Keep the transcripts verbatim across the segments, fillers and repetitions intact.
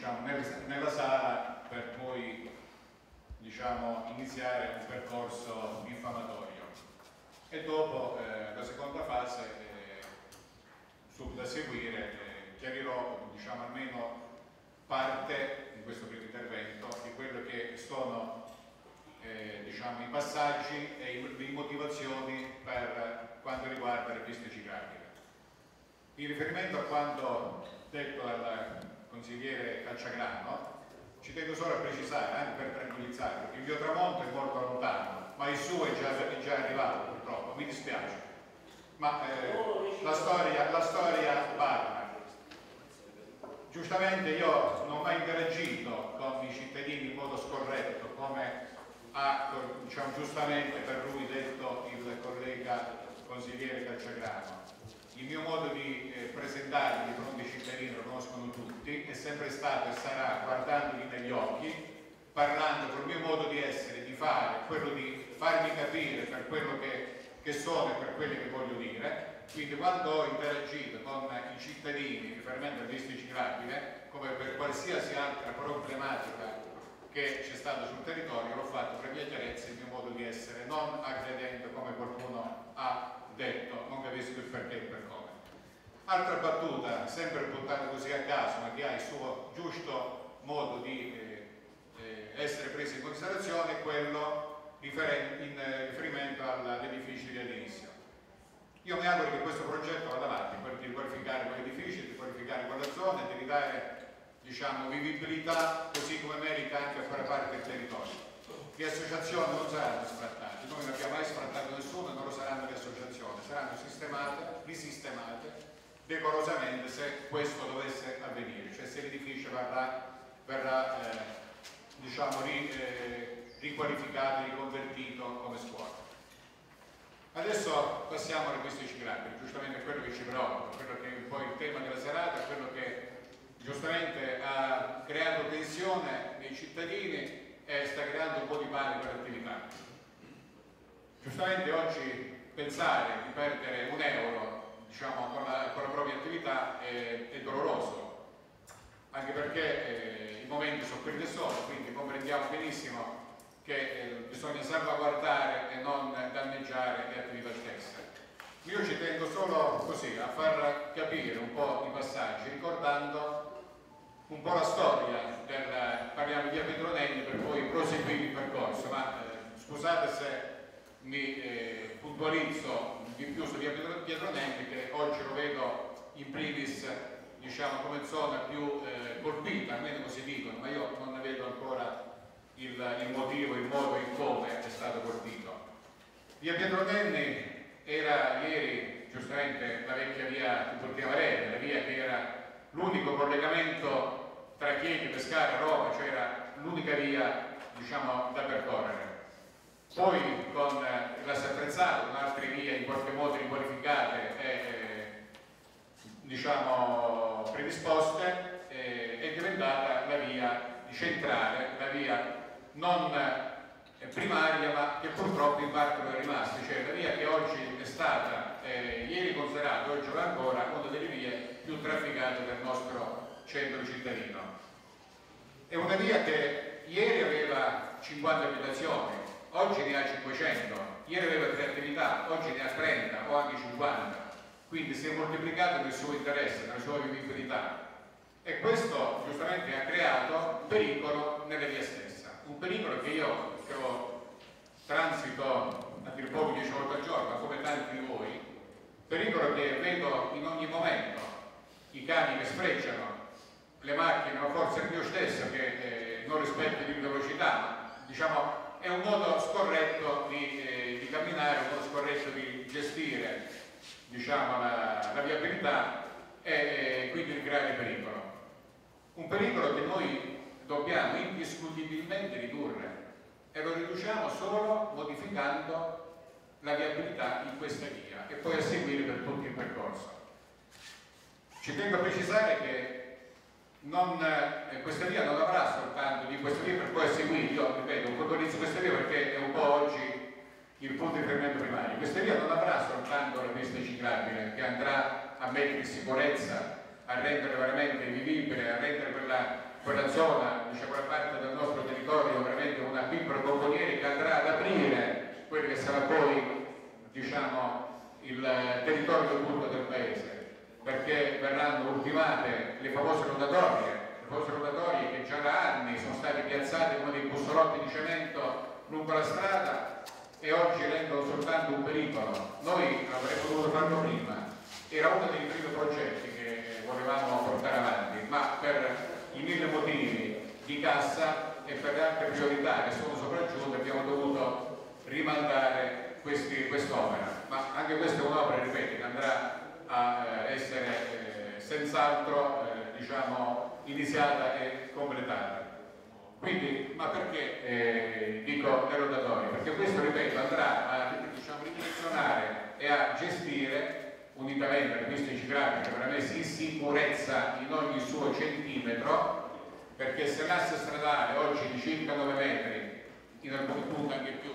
diciamo, nel, nella sala per poi diciamo, iniziare un percorso diffamatorio. E dopo eh, la seconda fase, eh, subito a seguire, eh, chiarirò diciamo, almeno parte in questo primo intervento di quello che sono eh, diciamo, i passaggi e le motivazioni per quanto riguarda le piste ciclabili. In riferimento a quanto detto dal consigliere Calciagrano, ci tengo solo a precisare, anche per tranquillizzare, che il mio tramonto è molto lontano, ma il suo è già, è già arrivato purtroppo, mi dispiace. Ma eh, la storia, la storia parla. Giustamente io non ho mai interagito con i cittadini in modo scorretto, come ha diciamo, giustamente per lui detto il collega consigliere Calciagrano. Il mio modo di eh, presentarmi di fronte ai cittadini lo conoscono tutti, è sempre stato e sarà guardandoli negli occhi, parlando col mio modo di essere, di fare, quello di farmi capire per quello che, che sono e per quello che voglio dire. Quindi quando ho interagito con i cittadini riferimento alla pista ciclabile, come per qualsiasi altra problematica che c'è stata sul territorio, l'ho fatto per mia chiarezza il mio modo di essere, non aggredendo come qualcuno ha detto, non capisco il perché e il per come. Altra battuta, sempre buttata così a caso, ma che ha il suo giusto modo di eh, eh, essere presa in considerazione, è quello riferen in eh, riferimento all'edificio di all'inizio. Io mi auguro che questo progetto vada avanti, quello di qualificare quell'edificio, di qualificare quella zona e di ridare diciamo, vivibilità così come merita anche a fare parte del territorio. Le associazioni non saranno sfrattate, noi non abbiamo mai sfrattato nessuno e non lo saranno le associazioni, saranno sistemate, risistemate decorosamente se questo dovesse avvenire, cioè se l'edificio verrà, verrà eh, diciamo, ri, eh, riqualificato, riconvertito come scuola. Adesso passiamo alle piste ciclabili, giustamente quello che ci preoccupa, quello che è un po' il tema della serata, quello che giustamente ha creato tensione nei cittadini e sta creando un po' di panico all'attività. Giustamente oggi pensare di perdere un euro diciamo, con, la, con la propria attività è, è doloroso, anche perché eh, i momenti sono quelli che sono, quindi comprendiamo benissimo che eh, bisogna salvaguardare e non danneggiare le attività stesse. Io ci tengo solo così a far capire un po' i passaggi, ricordando un po' la storia del, parliamo di via Pietronelli per poi proseguire il percorso, ma eh, scusate se mi eh, puntualizzo di più su via Pietronelli, che oggi lo vedo in primis diciamo come zona più eh, colpita, almeno così dicono, ma io non ne vedo ancora il, il motivo, il modo in come è stato colpito. Via Pietronelli era ieri giustamente la vecchia via di Portia Varese, la via che era l'unico collegamento tra Chieti, Pescara e Roma, cioè era l'unica via diciamo, da percorrere. Poi con eh, la Satrezzato, con altre vie in qualche modo riqualificate e eh, diciamo, predisposte, eh, è diventata la via centrale, la via non eh, primaria ma che purtroppo in parte non è rimasta, cioè la via che oggi è stata eh, ieri considerata, oggi lo è ancora, una delle vie più trafficate del nostro centro cittadino. È una via che ieri aveva cinquanta abitazioni, oggi ne ha cinquecento, ieri aveva tre attività, oggi ne ha trenta o anche cinquanta, quindi si è moltiplicato nel suo interesse, nella sua vivibilità, e questo giustamente ha creato un pericolo nella via stessa, un pericolo che io che ho transito a dir poco dieci volte al giorno, come tanti di voi, pericolo che vedo in ogni momento, i cani che sfrecciano, le macchine, ma forse anche io stesso che eh, non rispetto di velocità, ma diciamo è un modo scorretto di, eh, di camminare, un modo scorretto di gestire diciamo, la, la viabilità e eh, quindi di creare pericolo. Un pericolo che noi dobbiamo indiscutibilmente ridurre e lo riduciamo solo modificando la viabilità in questa via e poi a seguire per tutto il percorso. Ci tengo a precisare che non, eh, questa via non avrà soltanto di questa via per poi a seguire, io ripeto, puntualizzo questa via perché è un po' oggi il punto di riferimento primario. Questa via non avrà soltanto la pista ciclabile che andrà a mettere in sicurezza, a rendere veramente vivibile, a rendere quella quella zona, diciamo, quella parte del nostro territorio veramente una piccola bomboniera che andrà ad aprire quello che sarà poi, diciamo, il territorio tutto del paese, perché verranno ultimate le famose rotatorie, le famose rotatorie che già da anni sono state piazzate come dei bussolotti di cemento lungo la strada e oggi rendono soltanto un pericolo. Noi avremmo dovuto farlo prima, era uno dei primi progetti che volevamo portare avanti, ma per i mille motivi di cassa e per le altre priorità che sono sopraggiunte abbiamo dovuto rimandare quest'opera. Ma anche questa è un'opera, ripeto, che andrà a eh, essere eh, senz'altro eh, diciamo, iniziata e completata. Quindi, ma perché eh, dico le rotatorie? Perché questo, ripeto, andrà a diciamo, ridirezionare e a gestire unitamente alle piste ciclabili che verranno messe in sicurezza in ogni suo centimetro, perché se l'asse stradale oggi di circa nove metri, in alcuni punti anche più,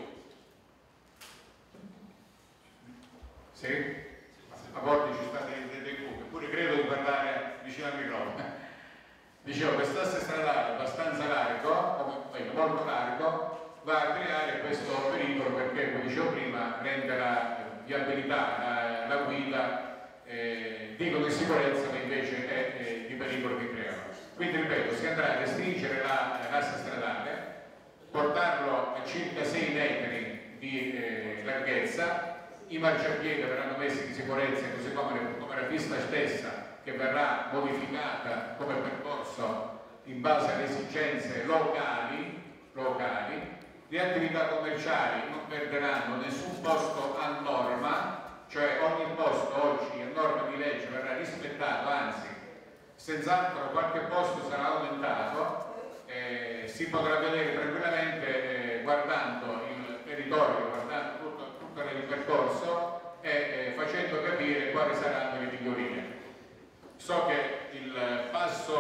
sì? A volte ci state dei buchi, eppure credo di parlare vicino al microfono. Dicevo, quest'asse stradale abbastanza largo, molto largo, va a creare questo pericolo perché, come dicevo prima, rende la viabilità, la, la guida, eh, dicono di sicurezza, ma invece è, è di pericolo che creano. Quindi, ripeto, si andrà a restringere l'asse stradale, portarlo a circa sei metri di eh, larghezza, i marciapiedi verranno messi di sicurezza, così come, come la pista stessa, che verrà modificata come percorso in base alle esigenze locali, locali. Le attività commerciali non perderanno nessun posto a norma, cioè ogni posto oggi a norma di legge verrà rispettato, anzi senz'altro qualche posto sarà aumentato, eh, si potrà vedere tranquillamente eh, guardando il territorio, guardando tutto, tutto il percorso e eh, facendo capire quali saranno le migliorie. So che il passo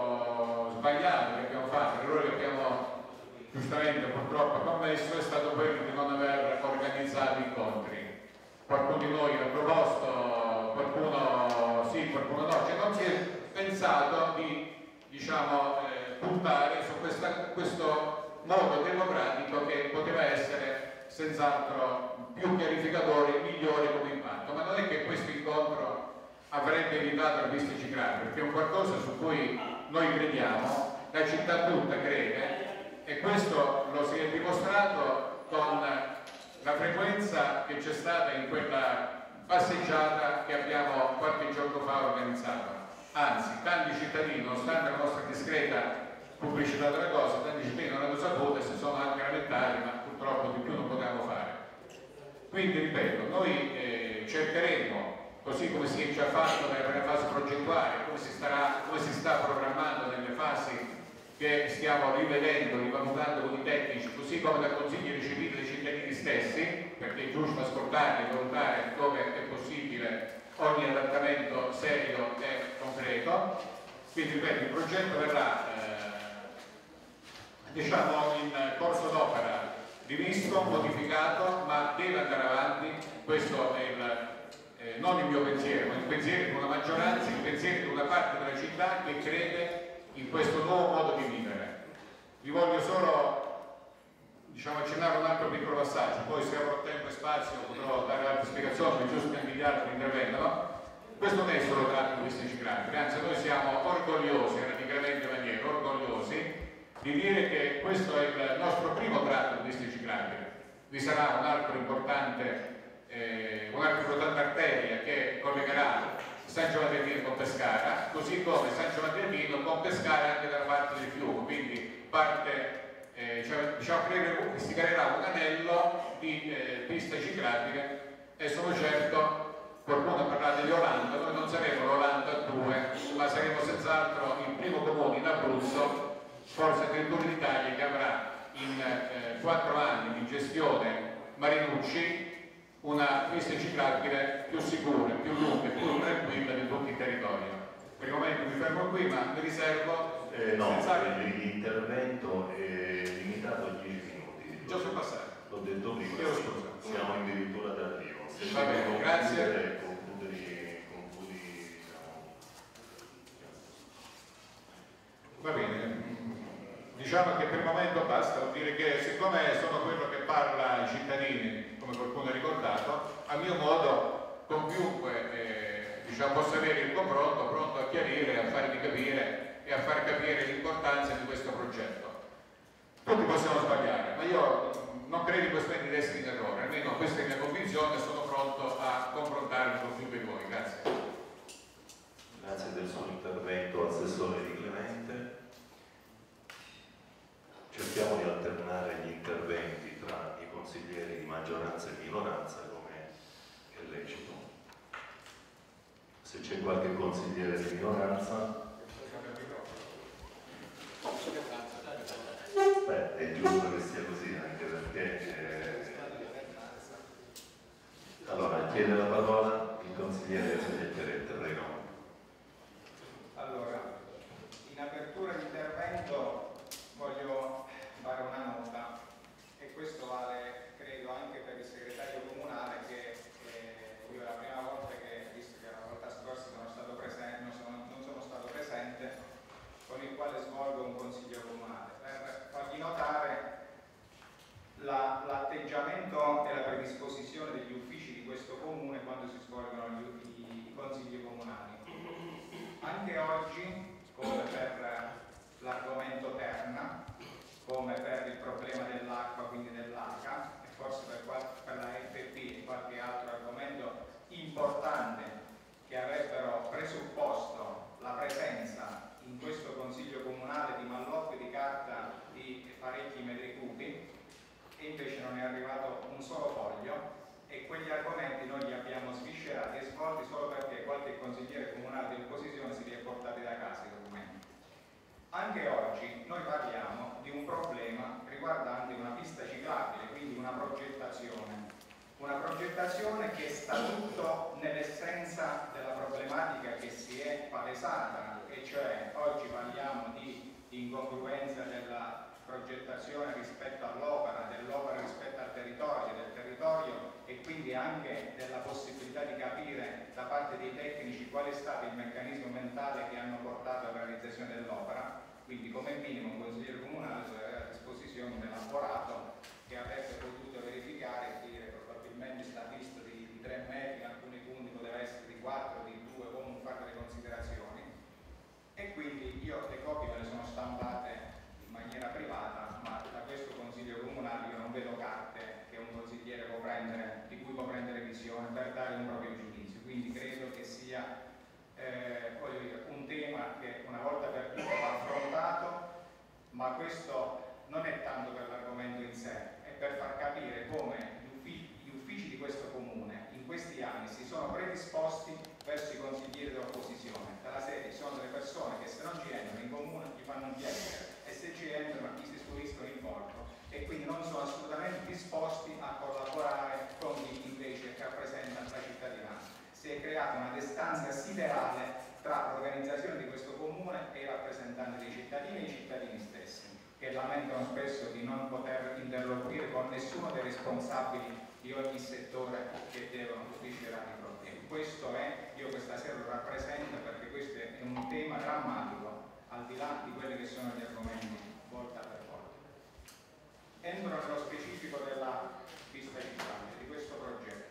oh, sbagliato che abbiamo fatto, l'errore che abbiamo giustamente purtroppo commesso è stato quello di non aver organizzato incontri. Qualcuno di noi l'ha proposto, qualcuno sì, qualcuno no, cioè non si è pensato di diciamo, eh, puntare su questa, questo modo democratico che poteva essere senz'altro più chiarificatore e migliore come impatto, ma non è che questo incontro avrebbe evitato la pista ciclabile, perché è un qualcosa su cui noi crediamo, la città tutta crede, e questo lo si è dimostrato con la frequenza che c'è stata in quella passeggiata che abbiamo qualche giorno fa organizzato. Anzi, tanti cittadini, nonostante la nostra discreta pubblicità della cosa, tanti cittadini non hanno saputo e si sono anche lamentati, ma purtroppo di più non potevamo fare. Quindi, ripeto, noi eh, cercheremo, così come si è già fatto nella prima fase progettuale, come si, starà, come si sta programmando nelle fasi che stiamo rivedendo, rivalutando con i tecnici, così come dal Consiglio ricevuto dai cittadini stessi, perché è giusto ascoltare e valutare dove è possibile ogni adattamento serio e concreto. Quindi, ripeto, il progetto verrà eh, diciamo in corso d'opera rivisto, modificato, ma deve andare avanti. Questo è il Eh, non il mio pensiero, ma il pensiero di una maggioranza, il pensiero di una parte della città che crede in questo nuovo modo di vivere. Vi voglio solo diciamo, accennare un altro piccolo passaggio, poi se avrò tempo e spazio potrò dare altre spiegazioni, giusto che anche gli altri intervengano. Questo non è solo tratto di questi ciclabili, anzi noi siamo orgogliosi, radicalmente maniera, orgogliosi di dire che questo è il nostro primo tratto di questi ciclabili. Vi sarà un altro importante Eh, un'altra importante arteria che collegherà San Giovanni del Vino con Pescara, così come San Giovanni del Vino con Pescara anche dalla parte del fiume, quindi parte, eh, cioè, diciamo che si creerà un anello di eh, piste ciclabile e sono certo, qualcuno ha parlato di Olanda, noi non saremo l'Olanda due, ma saremo senz'altro il primo comune in Abruzzo, forse addirittura in Italia, che avrà in eh, quattro anni di gestione Marinucci una pista ciclabile più sicura, più lunga e più tranquilla di tutto il territorio. Per il momento mi fermo qui, ma mi riservo eh, no, l'intervento è limitato a dieci minuti. Già sono passati. L'ho detto prima, sì, siamo addirittura d'arrivo. Va bene, grazie. Concludi, concludi, diciamo. Va bene. diciamo che per il momento basta, vuol dire che siccome sono quello che parla ai cittadini, come qualcuno ha ricordato, a mio modo con chiunque eh, diciamo, possa avere il confronto, pronto a chiarire, a farvi capire e a far capire l'importanza di questo progetto. Tutti possiamo sbagliare, ma io non credo in questa testi in errore, almeno questa è la mia convinzione e sono pronto a confrontarmi con tutti voi. Grazie. Grazie del suo intervento, Assessore Di Clemente. Cerchiamo di alternare gli interventi tra i consiglieri di maggioranza e minoranza come è lecito. Se c'è qualche consigliere di minoranza, beh, è giusto che sia così, anche perché eh... allora chiede la parola il consigliere Zaglietteretta, prego. Allora, in apertura di intervento voglio fare una nota, e questo vale credo anche per il segretario comunale, che eh, io è la prima volta che, visto che la volta scorsa sono stato presente, non sono, non sono stato presente, con il quale svolgo un consiglio comunale, per fargli notare l'atteggiamento la, e la predisposizione degli uffici di questo comune quando si svolgono gli, i, i consigli comunali. Anche oggi, come per l'argomento Terna, come per il problema dell'acqua, quindi dell'A C A, e forse per, per la F P e qualche altro argomento importante che avrebbero presupposto la presenza in questo consiglio comunale di malloppi di carta di parecchi metri cubi, e invece non è arrivato un solo foglio, e quegli argomenti noi li abbiamo sviscerati e svolti solo perché qualche consigliere comunale di opposizione si li è portati da casa i documenti. Anche oggi noi parliamo di un problema riguardante una pista ciclabile, quindi una progettazione. Una progettazione che sta tutto nell'essenza della problematica che si è palesata, e cioè oggi parliamo di incongruenza della progettazione rispetto all'opera, dell'opera rispetto al territorio, del territorio e quindi anche della possibilità di capire da parte dei tecnici qual è stato il meccanismo mentale che hanno portato alla realizzazione dell'opera. Quindi come minimo un consigliere comunale aveva a disposizione un elaborato che avrebbe potuto verificare e dire probabilmente sta pista di, di tre metri, in alcuni punti poteva essere di quattro, di due, comunque fare delle considerazioni. E quindi io le copie me le sono stampate in maniera privata, ma da questo consiglio comunale io non vedo carte che un consigliere può prendere, di cui può prendere visione per dare un proprio giudizio. Quindi credo che sia eh, voglio dire, un tema che una volta per tutte va affrontato, ma questo non è tanto per l'argomento in sé, è per far capire come gli uffici, gli uffici di questo comune in questi anni si sono predisposti verso i consiglieri dell'opposizione. Dalla serie sono delle persone che se non ci entrano in comune gli fanno un chiacchiere, e se ci entrano gli si spuliscono il volto, e quindi non sono assolutamente disposti a collaborare con chi invece rappresenta la cittadinanza. Si è creata una distanza siderale tra l'organizzazione di questo comune e i rappresentanti dei cittadini e i cittadini stessi, che lamentano spesso di non poter interloquire con nessuno dei responsabili di ogni settore che devono sviscerare i problemi. Questo è, io questa sera lo rappresento perché questo è un tema drammatico, al di là di quelli che sono gli argomenti volta per volta. Entro nello specifico della pista ciclabile, di questo progetto.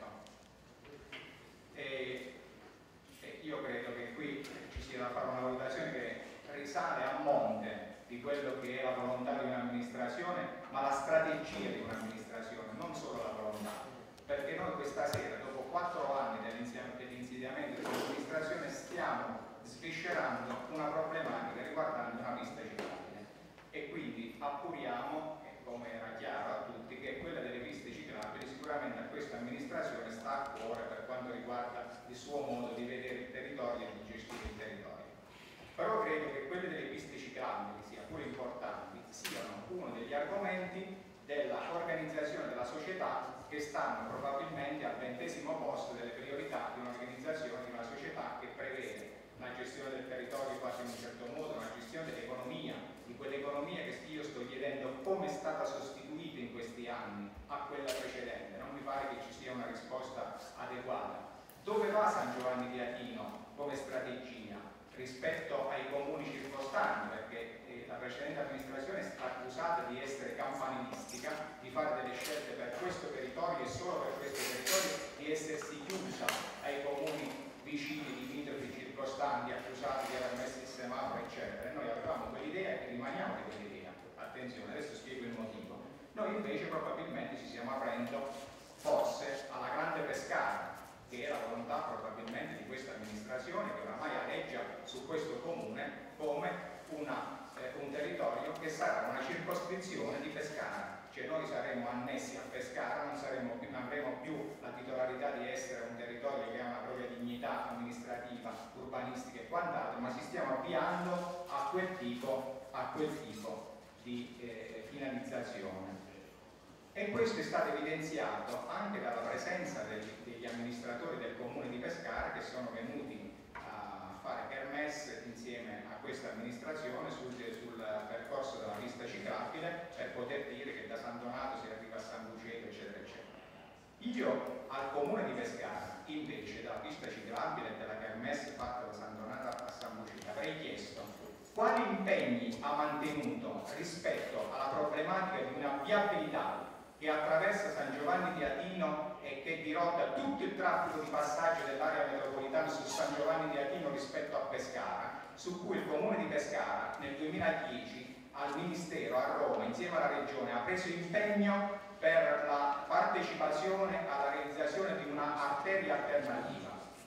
E, e io credo che qui ci sia da fare una valutazione che risale a monte di quello che è la volontà di un'amministrazione, ma la strategia di un'amministrazione, non solo la volontà. Perché noi questa sera, dopo quattro anni dell'insediamento dell'amministrazione, stiamo sviscerando una problematica riguardante una pista ciclabile. E quindi appuriamo, come era chiaro a tutti, che quella delle piste ciclabili sicuramente a questa amministrazione sta a cuore per quanto riguarda il suo modo di vedere il territorio e di gestire il territorio. Però credo che quelle delle piste ciclabili, sia pure importanti, siano uno degli argomenti dell'organizzazione della società che stanno probabilmente al ventesimo posto delle priorità di un'organizzazione, di una società che prevede la gestione del territorio quasi in un certo modo, una gestione dell'economia, di quell'economia che io sto chiedendo come è stata sostituita in questi anni a quella precedente. Non mi pare che ci sia una risposta adeguata. Dove va San Giovanni di Aquino come strategia rispetto ai comuni circostanti? Perché eh, la precedente amministrazione è stata accusata di essere campanilistica, di fare delle scelte per questo territorio e solo per questo territorio, di essersi chiusa ai comuni vicini, limitrofi, circostanti, accusati di aver messo il semaforo, eccetera. E noi avevamo quell'idea e rimaniamo di quell'idea. Attenzione, adesso spiego il motivo. Noi invece probabilmente ci stiamo aprendo forse alla grande Pescara, che è la volontà probabilmente di questa amministrazione, che oramai aleggia su questo comune come una, eh, un territorio che sarà una circoscrizione di Pescara, cioè noi saremo annessi a Pescara, non, saremo più, non avremo più la titolarità di essere un territorio che ha una propria dignità amministrativa, urbanistica e quant'altro, ma ci stiamo avviando a quel tipo, a quel tipo di eh, finalizzazione. E questo è stato evidenziato anche dalla presenza degli, degli amministratori del comune di Pescara, che sono venuti a fare kermesse insieme a questa amministrazione sul, sul percorso della pista ciclabile, per poter dire che da San Donato si arriva a San Luceto, eccetera eccetera. Io al comune di Pescara invece della pista ciclabile e della kermesse fatta da San Donato a San Luceto avrei chiesto quali impegni ha mantenuto rispetto alla problematica di una viabilità che attraversa San Giovanni di Adino e che dirotta tutto il traffico di passaggio dell'area metropolitana su San Giovanni di Adino rispetto a Pescara, su cui il comune di Pescara nel duemiladieci al Ministero a Roma insieme alla Regione ha preso impegno per la partecipazione alla realizzazione di una arteria alternativa.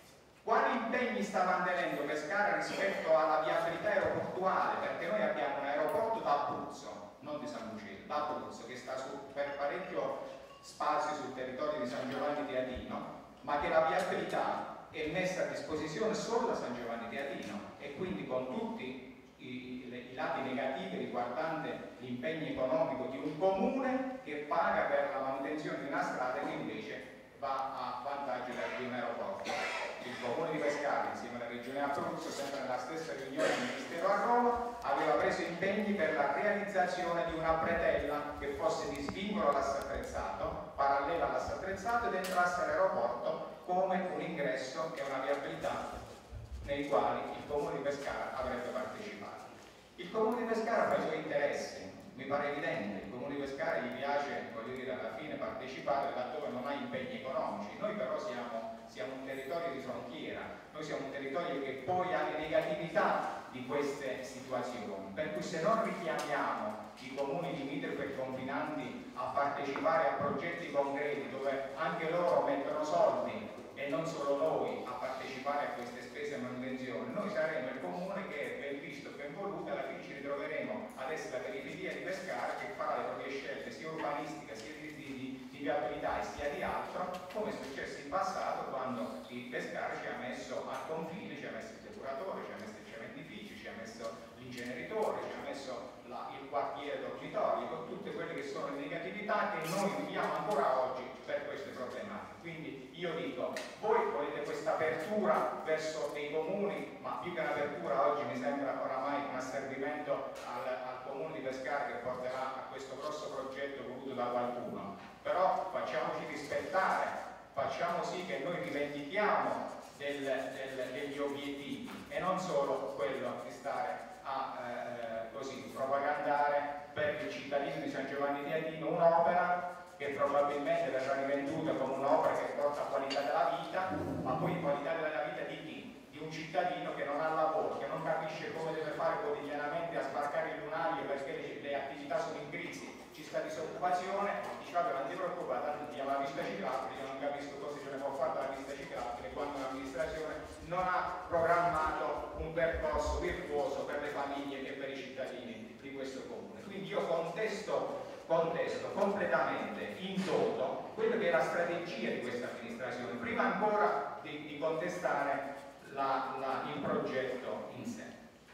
Quali impegni sta mantenendo Pescara rispetto alla viabilità aeroportuale? Perché noi abbiamo un aeroporto da Abruzzo, non di San Luceto, da Abruzzo, che sta su, per parecchio spazio sul territorio di San Giovanni di Adino, ma che la viabilità è messa a disposizione solo da San Giovanni di Adino e quindi con tutti i, i, i lati negativi riguardanti l'impegno economico di un comune che paga per la manutenzione di una strada che invece va a vantaggio di un aeroporto. Il comune di Pescara insieme alla regione Abruzzo, sempre nella stessa riunione del Ministero a Roma, aveva preso impegni per la realizzazione di una bretella che fosse di svincolo all'asse attrezzato, parallela all'asse attrezzato, ed entrasse all'aeroporto come un ingresso e una viabilità nei quali il comune di Pescara avrebbe partecipato. Il comune di Pescara ha i suoi interessi, mi pare evidente, il comune di Pescara gli piace, voglio dire, alla fine partecipare laddove non ha impegni economici. Noi però siamo, siamo un territorio di frontiera, noi siamo un territorio che poi ha le negatività di queste situazioni, per cui se non richiamiamo i comuni limitrofi e confinanti a partecipare a progetti concreti dove anche loro mettono soldi e non solo noi a partecipare a queste spese e manutenzione, noi saremo il comune che ben visto e ben voluto alla fine ci ritroveremo ad essere la periferia di Pescara che farà le proprie scelte sia urbanistiche sia di, di, di viabilità e sia di altro, come è successo in passato quando il Pescara ci ha messo al confine, ci ha messo il depuratore, ci ha messo il cementificio, ci ha messo l'inceneritore, ci ha messo la, il quartiere dormitorio, con tutte quelle che sono le negatività che noi viviamo ancora oggi per queste problematiche. Quindi io dico, voi volete questa apertura verso dei comuni, ma più che un'apertura oggi mi sembra oramai un asservimento al, al comune di Pescara che porterà a questo grosso progetto voluto da qualcuno. Però facciamoci rispettare, facciamo sì che noi rivendichiamo del, del, degli obiettivi e non solo quello di stare a eh, così propagandare per il cittadino di San Giovanni di Adino un'opera che probabilmente verrà rivenduta come un'opera che porta qualità della vita, ma poi qualità della vita di chi? Di un cittadino che non ha lavoro, che non capisce come deve fare quotidianamente a sbarcare il lunario perché le, le attività sono in crisi, ci sta disoccupazione, dice vabbè non ti preoccupare, tanto ti chiama la pista ciclabile, io non capisco cosa ce ne può fare dalla pista ciclabile quando l'amministrazione non ha programmato un percorso virtuoso per le famiglie e per i cittadini di questo comune. Quindi io contesto contesto completamente in toto quello che è la strategia di questa amministrazione, prima ancora di, di contestare la, la, il progetto in sé.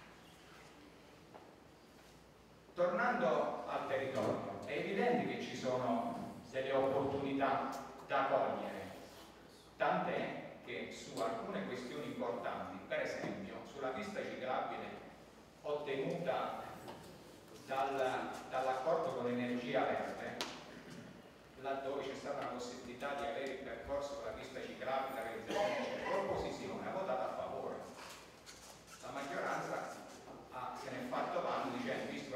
Tornando al territorio, è evidente che ci sono delle opportunità da cogliere, tant'è che su alcune questioni importanti, per esempio sulla pista ciclabile ottenuta Dal, dall'accordo con Energia Verde, laddove c'è stata la possibilità di avere il percorso con la pista ciclabile, la realizzazione, l'opposizione ha votato a favore. La maggioranza ha, se ne è fatto vanto dicendo, visto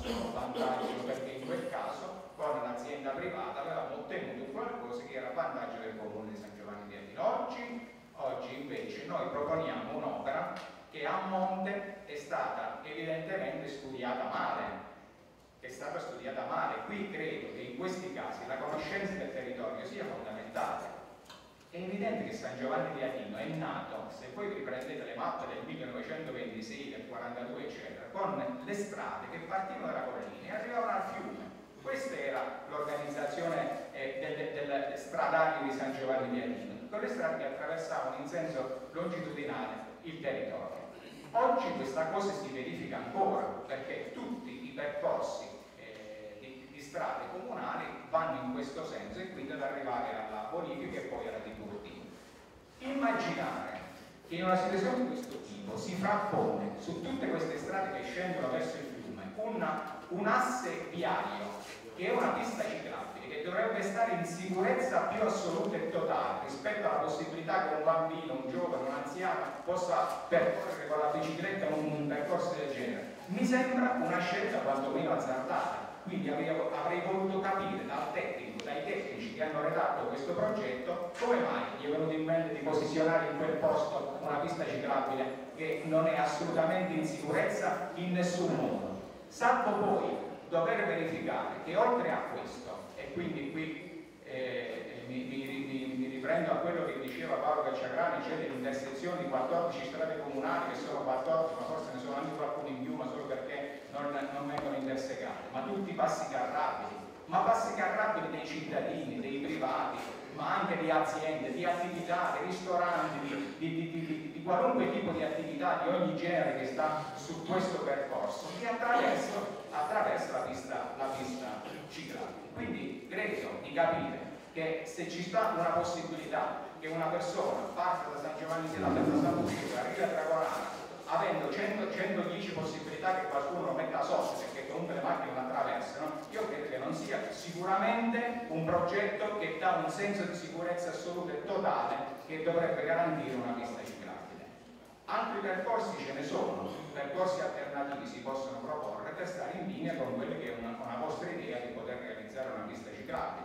nostro vantaggio, perché in quel caso con l'azienda privata avevamo ottenuto qualcosa che era a vantaggio del comune di San Giovanni di Adino. Oggi, oggi invece noi proponiamo un'opera che a monte è stata evidentemente studiata male, è stata studiata male. Qui credo che in questi casi la conoscenza del territorio sia fondamentale. È evidente che San Giovanni di Adino è nato, se voi riprendete le mappe del millenovecentoventisei, del quarantadue eccetera, con le strade che partivano dalla collina e arrivavano al fiume. Questa era l'organizzazione eh, delle, delle stradali di San Giovanni di Adino, con le strade che attraversavano in senso longitudinale il territorio. Oggi questa cosa si verifica ancora, perché tutti i percorsi eh, di, di strade comunali vanno in questo senso e quindi ad arrivare alla bonifica e poi alla Tiburtina. Immaginare che in una situazione di questo tipo si frappone su tutte queste strade che scendono verso il fiume una, un asse viario che è una pista ciclabile che dovrebbe stare in sicurezza più assoluta e totale rispetto alla possibilità che un bambino, un giovane, un anziano possa percorrere con la bicicletta un, un percorso del genere. Mi sembra una scelta quantomeno azzardata. Quindi avrei, avrei voluto capire dal tecnico, dai tecnici che hanno redatto questo progetto, come mai gli è venuto in mente di posizionare in quel posto una pista ciclabile che non è assolutamente in sicurezza in nessun modo. Salvo poi dover verificare che oltre a questo, e quindi qui eh, mi, mi, mi, mi riprendo a quello che diceva Paolo Cacciagrani, cioè delle intersezioni di quattordici strade comunali, che sono quattordici, ma forse ne sono anche qualcuno in più, ma solo perché non, non vengono intersecate, ma tutti passi carrabili, ma passi carrabili dei cittadini, dei privati, ma anche di aziende, di attività, di ristoranti, di, di, di, di, di qualunque tipo di attività di ogni genere che sta su questo percorso, che attraverso, attraverso la pista, la pista ciclabile. Quindi credo di capire che se ci sta una possibilità che una persona parte da San Giovanni di Adino, da San Lucido, arriva a Dragonara, avendo cento centodieci possibilità che qualcuno lo metta sotto, perché comunque le macchine non attraversano, io credo che non sia sicuramente un progetto che dà un senso di sicurezza assoluta e totale che dovrebbe garantire una pista ciclabile. Altri percorsi ce ne sono, percorsi alternativi si possono proporre per stare in linea con quella che è una, una vostra idea di poter realizzare una pista ciclabile.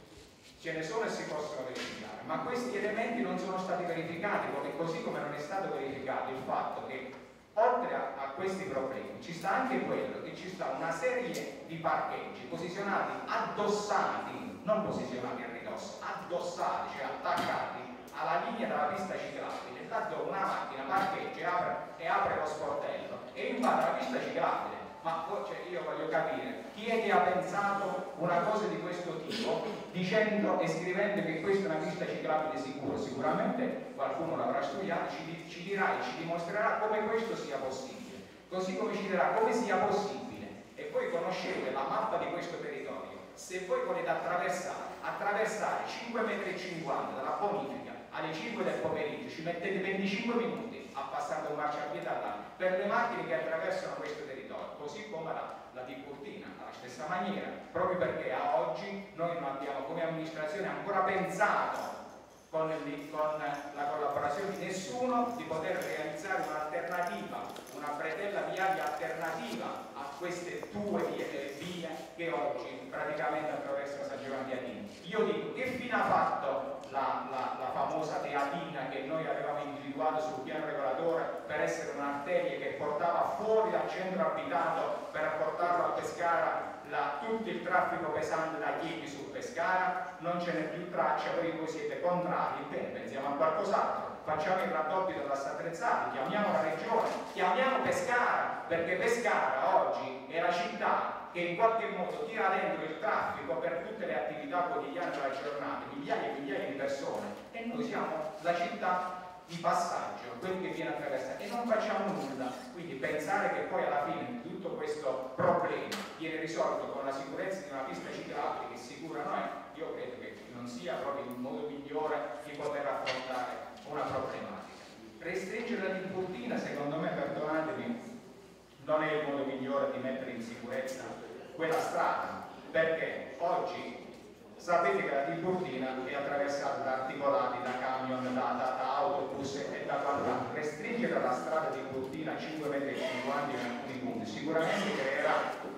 Ce ne sono e si possono verificare, ma questi elementi non sono stati verificati, così come non è stato verificato il fatto che oltre a, a questi problemi ci sta anche quello che ci sta una serie di parcheggi posizionati addossati, non posizionati a ridosso, addossati, cioè attaccati alla linea della pista ciclabile, là dove una macchina parcheggia e apre, e apre lo sportello e invade la pista ciclabile. Ma cioè, io voglio capire chi è che ha pensato una cosa di questo tipo dicendo e scrivendo che questa è una pista ciclabile sicura. Sicuramente qualcuno l'avrà studiato, ci, ci dirà e ci dimostrerà come questo sia possibile, così come ci dirà come sia possibile. E voi conoscete la mappa di questo territorio. Se voi volete attraversare, attraversare cinque virgola cinquanta metri dalla bonifica alle cinque del pomeriggio, ci mettete venticinque minuti a passare da un marciapiede all'altro per le macchine che attraversano questo territorio, così come la, la Tiburtina, alla stessa maniera, proprio perché a oggi noi non abbiamo come amministrazione ancora pensato con, il, con la collaborazione di nessuno di poter realizzare un'alternativa, una bretella viaria alternativa a queste due vie, vie che oggi praticamente attraversano San Giovanni di Adino. Io dico, che fine ha fatto la, la, la famosa Teatina che noi avevamo individuato sul piano regolatore per essere un'arteria che portava fuori dal centro abitato per portarlo a Pescara la, tutto il traffico pesante da Chieti su Pescara? Non ce n'è più traccia, voi, voi siete contrari, bene, pensiamo a qualcos'altro, facciamo il raddoppio dell'asse attrezzati, chiamiamo la regione, chiamiamo Pescara, perché Pescara oggi è la città che in qualche modo tira dentro il traffico per tutte le attività quotidiane della giornata, migliaia e migliaia di persone, e noi siamo la città di passaggio, quelli che viene attraversato, e non facciamo nulla. Quindi pensare che poi alla fine tutto questo problema viene risolto con la sicurezza di una pista ciclabile che sicura non è, io credo che non sia proprio il modo migliore di poter affrontare una problematica. Restringere la Tiburtina, secondo me, perdonatemi, non è il modo migliore di mettere in sicurezza quella strada, perché oggi sapete che la Tiburtina è attraversata da articolati, da camion, da, da, da autobus e da quant'altro. Restringere la strada Tiburtina a cinque virgola cinquanta metri in alcuni punti sicuramente creerà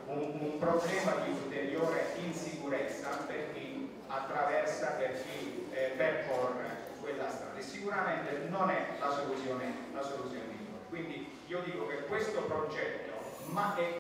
un, un problema di ulteriore insicurezza per chi attraversa, per chi eh, percorre quella strada, e sicuramente non è la soluzione, la soluzione migliore. Quindi io dico che questo progetto, ma è